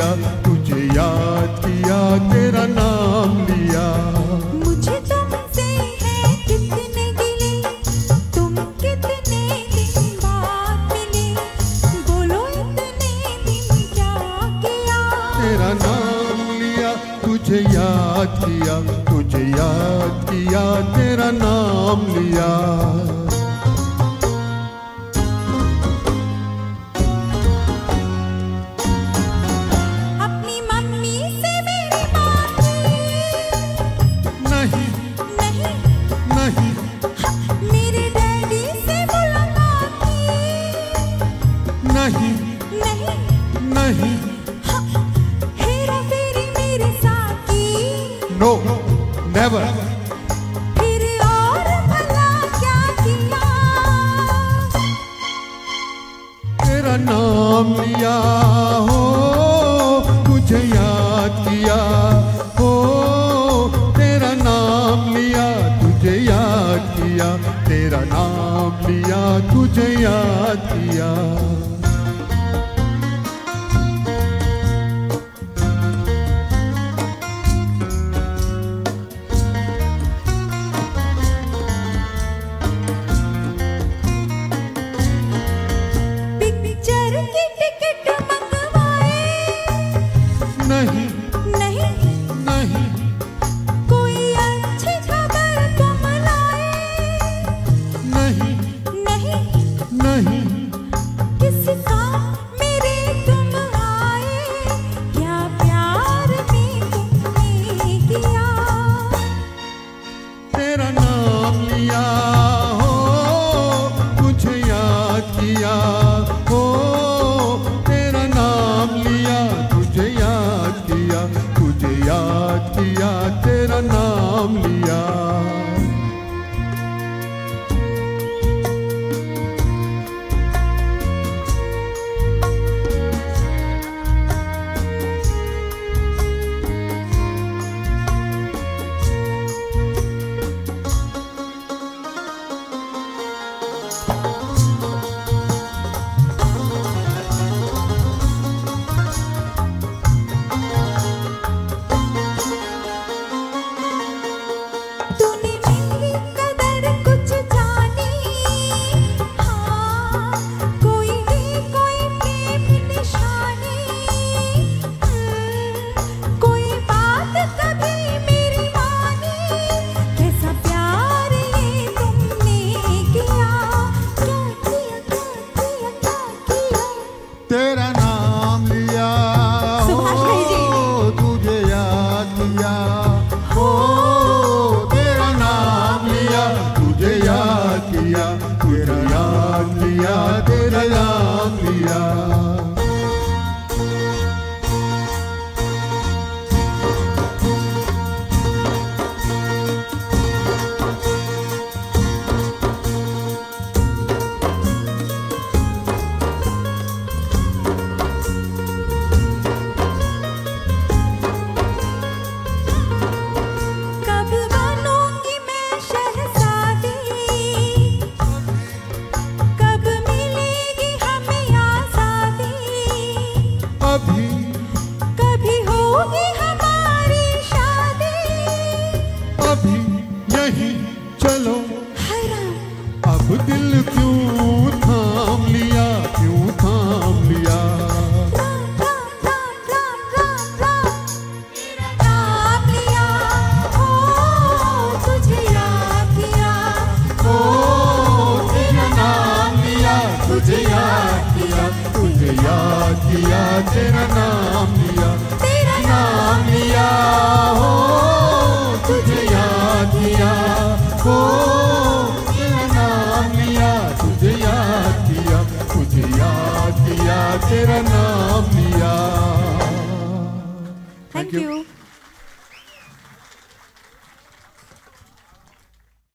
लिया, तुझे याद किया, तेरा नाम लिया। मुझे तुमसे है कितने गिले, तुम कितने दिन बाद मिले, बोलो इतने दिन क्या किया। तेरा नाम लिया, तुझे याद किया, तुझे याद किया, तेरा नाम लिया। अपनी मम्मी से मेरी बात नहीं नहीं, नहीं मेरे डैडी से मुलाकात की नहीं नहीं, नहीं, हेरा फेरी मेरे साथ की नो नेवर। फिर और भला क्या किया। तेरा नाम लिया हो, तुझे याद किया हो, तेरा नाम लिया, तुझे याद किया, तेरा नाम लिया, तुझे याद किया। पिक्चर की टिकट मंगवाए नहीं नहीं, नहीं कोई अच्छी खबर तुम लाए नहीं नहीं, नहीं, किसी काम मेरे तुम आए, क्या प्यार में तुमने किया। तेरा नाम लिया हो, तुझे याद किया हो, तेरा नाम लिया, तुझे याद किया, तुझे याद किया, तेरा नाम लिया। तूने मेरी कदर कुछ जानी, हाँ कोई भी कोई प्रेम निशानी, कोई बात कभी मेरी मानी, कैसा प्यार ये तुमने किया। क्या किया क्या किया क्या किया। तेरा नाम लिया सुभाष भाई जी। हो, तुझे याद किया हो, तेरा नाम लिया, तुझे याद किया, तेरा याद लिया, तेरा नाम लिया। कब बनूंगी मैं शहज़ादी, कब मिलेगी हमें आज़ादी, अभी कभी होगी हमारी शादी। अभी यही चलो, हैरान अब दिल क्यों थाम लिया, क्यों थाम लिया। राम राम राम राम राम राम, तेरा नाम लिया हो, तुझे याद किया हो, तेरा नाम लिया, तुझे याद किया, तुझे याद किया, तेरा नाम लिया, तेरा नाम लिया हो, तुझे याद किया हो, तेरा नाम लिया, तुझे याद किया, तुझे याद किया, तेरा नाम लिया। Thank you.